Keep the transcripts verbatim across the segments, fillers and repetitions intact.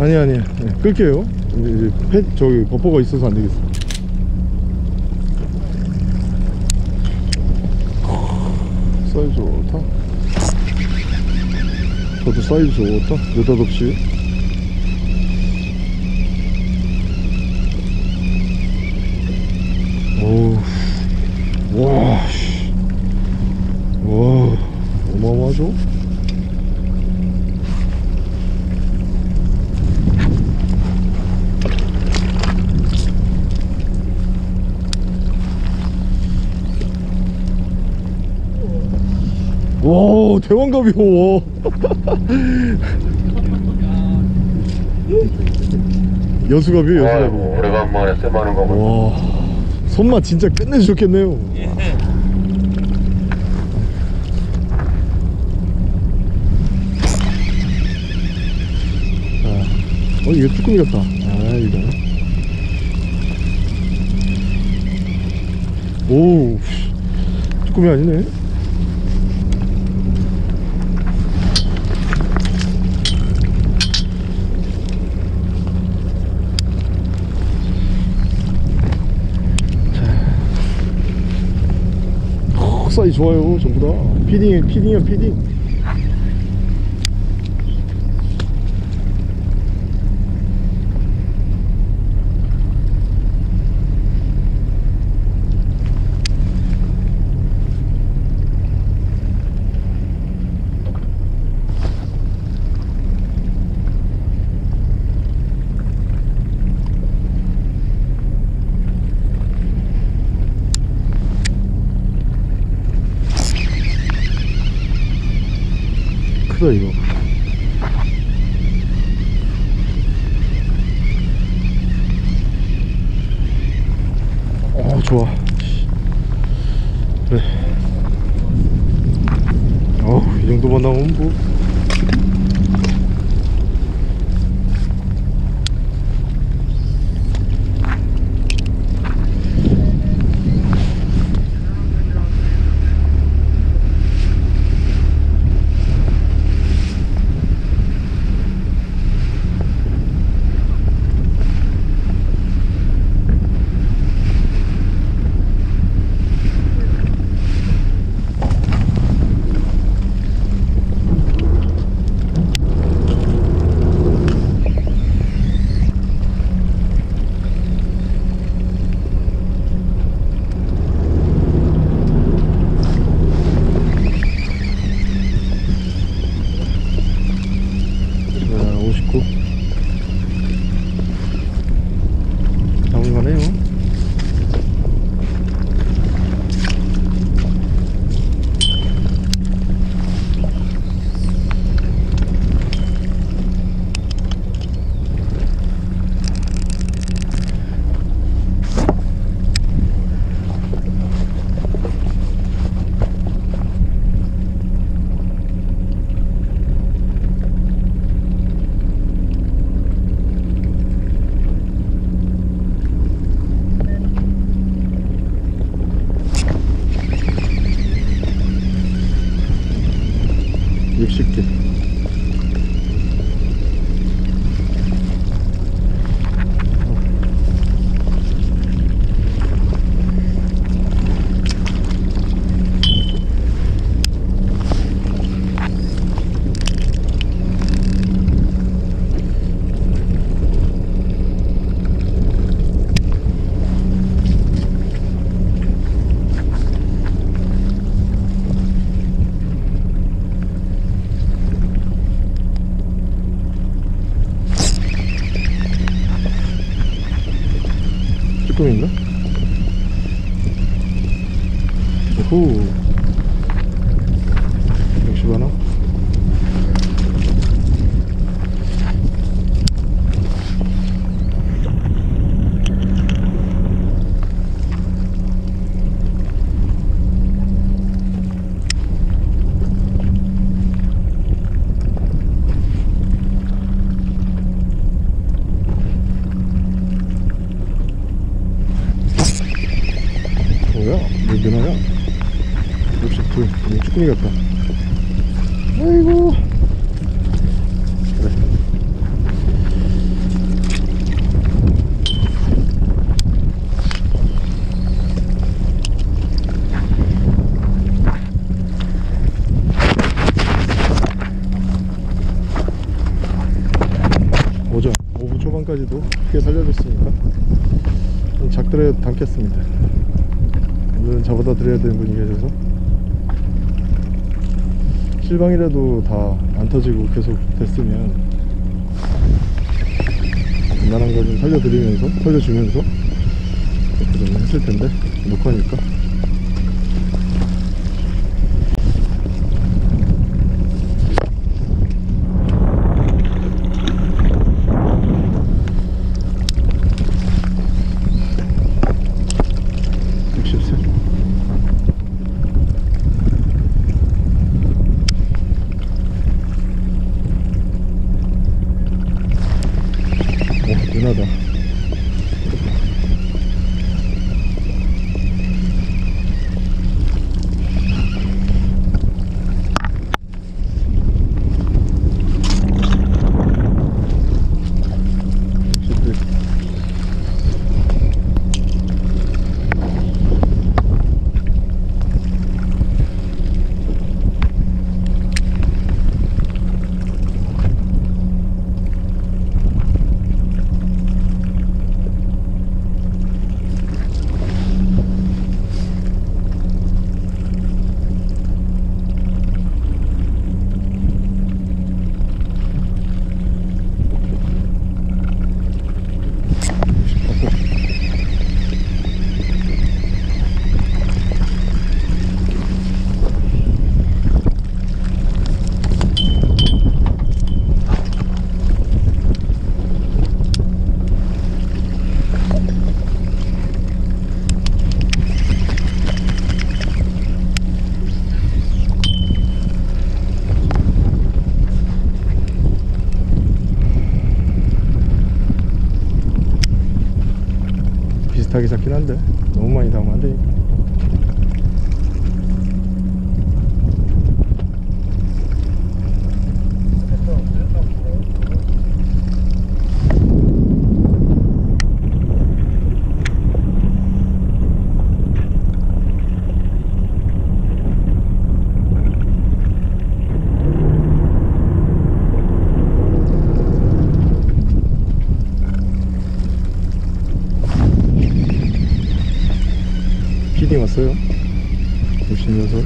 아니 아니 네, 끌게요. 이제, 이제 펫 저기 버퍼가 있어서 안 되겠어. 사이즈 좋다. 저도 사이즈 좋다. 느닷없이 오우 와, 와 어마어마하죠? 와 대왕갑이요. 여수갑이요. 여수갑이. 오래간만에 쎄마는 거 보네. 와 손맛 진짜 끝내주셨겠네요. 예. 어 이거 쭈꾸미 같다. 아 이거 오 쭈꾸미 아니네. 자 사이즈 좋아요. 전부 다 피딩 피딩이야 피딩. 크다 이거. 어 좋아. 그래. 어우 이 정도만 나오면 뭐. 오십구 잡을만해요. 육십 개. 쭈꾸미인가? 오호 역시 많아. 뭐야? 왜 면허야? 역시 불, 쭈꾸미 같다. 아이고. 그래. 실방까지도 크게 살려줬으니까 좀 작들에 담겠습니다. 오늘은 잡아다 드려야 되는 분이 계셔서 실방이라도 다 안 터지고 계속 됐으면 웬만한 거 좀 살려드리면서 살려주면서 그렇게 좀 했을 텐데 녹화니까. 누나다. 비슷하게 잡긴 한데 너무 많이 담으면 안 되니까. 피딩 왔어요. 오신 녀석.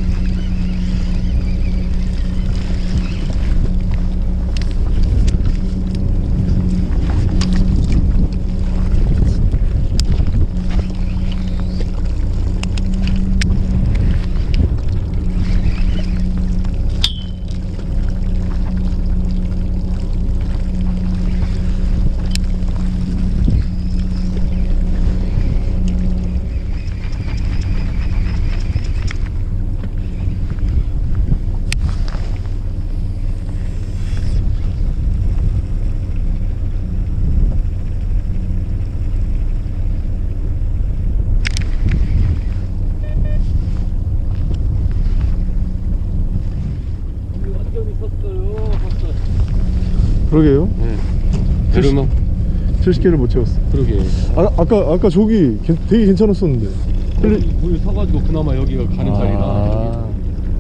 그러게요. 네. 내려놓. 칠십 개를 못 채웠어. 그러게. 아, 아까 아까 저기 개- 되게 괜찮았었는데. 물, 물 서가지고 그나마 여기가 가는 자리라. 아.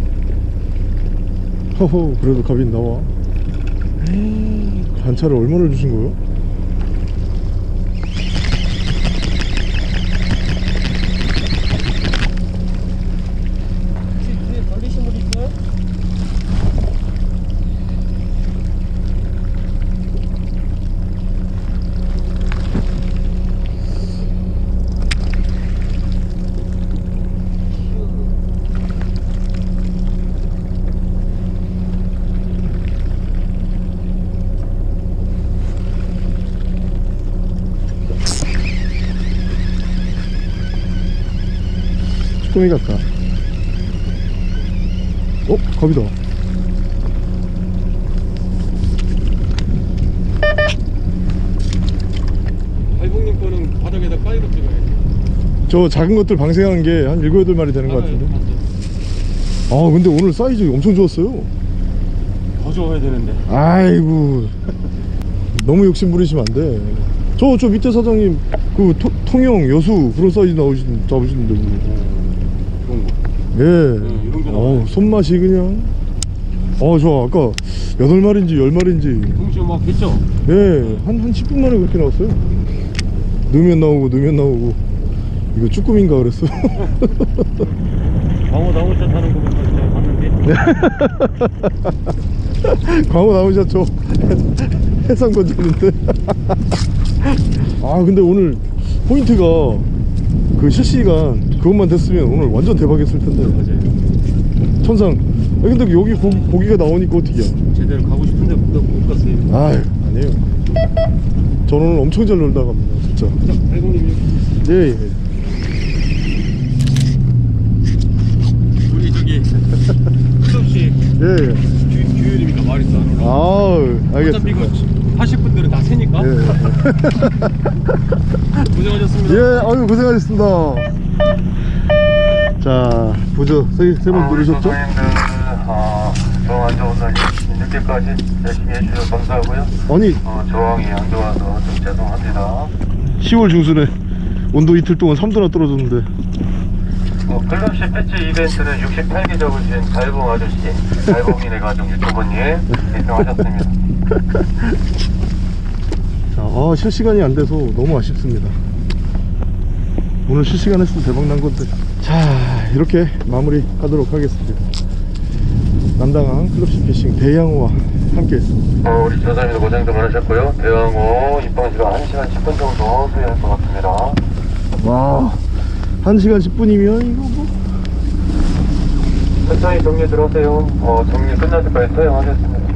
허허, 그래도 갑이 나와. 반차를 얼마나 주신 거예요? 뒤에 달리신 분 있어요? 쭈꾸미 같다. 어? 갑이다. 발봉님 거는 바닥에다 까이고 찍어야지. 저 작은 것들 방생한 게 한 일곱, 여덟 마리 되는 것 같은데. 아, 근데 오늘 사이즈 엄청 좋았어요. 더 좋아야 되는데. 아이고. 너무 욕심 부리시면 안 돼. 저, 저 밑에 사장님, 그, 토, 통영, 여수, 그런 사이즈 나오신, 잡으시는데, 뭐. 그런 거. 예. 응, 이런 게 나와요. 어, 손맛이 그냥. 어, 저 아까 여덟 마리인지 열 마리인지 동시에 막 했죠? 예, 한, 한 십 분 만에 그렇게 나왔어요. 넣으면 나오고 넣으면 나오고. 이거 쭈꾸미인가 그랬어. 광어 나무차 타는 거 보니까 제가 봤는데. 광어 나오셨 저 해상 건졌는데. 아 근데 오늘 포인트가 그 실시간 그것만 됐으면 오늘 완전 대박이었을 텐데. 맞아요. 천상. 아 근데 여기 고, 고기가 나오니까 어떡이야. 제대로 가고 싶은데 못, 못 갔어요. 아유 아니에요. 저는 오늘 엄청 잘 놀다 갑니다 진짜. 팔공님 예, 예. 우리 저기 끝없이 예, 예. 규율입니까? 말이 안 올라. 아우 어차피 이거 알겠습니다. 하실 분들은 다 세니까. 예. 고생하셨습니다. 예, 아유 고생하셨습니다. 자, 보조 세번 누르셨죠? 소장님들 어, 저항 안 좋은 날 늦게까지 열심히 해주셔서 감사하고요. 아니 어, 저항이 안 좋아서 좀 죄송합니다. 시월 중순에 온도 이틀 동안 삼 도나 떨어졌는데. 어, 클럽시 배치 이벤트는 육십팔 기 적으신 달봉 아저씨, 달봉이네 가족 유튜버님 일등하셨습니다. 자, 아 실시간이 안 돼서 너무 아쉽습니다. 오늘 실시간 했으면 대박 난 건데. 자, 이렇게 마무리 하도록 하겠습니다. 남당항 클럽시 피싱 대양호와 함께 했습니다. 어, 우리 조사님도 고생도 많으셨고요. 대왕호 입방 시간 한 시간 십 분 정도 소요할 것 같습니다. 와, 한 시간 십 분이면 이거 뭐. 천천히 정리 들어오세요. 어, 정리 끝날 때까지 소요하겠습니다.